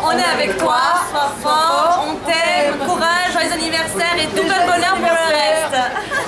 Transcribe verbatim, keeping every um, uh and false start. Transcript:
on est avec toi, sois fort, on t'aime, courage, joyeux anniversaire et tout le bonheur pour le reste.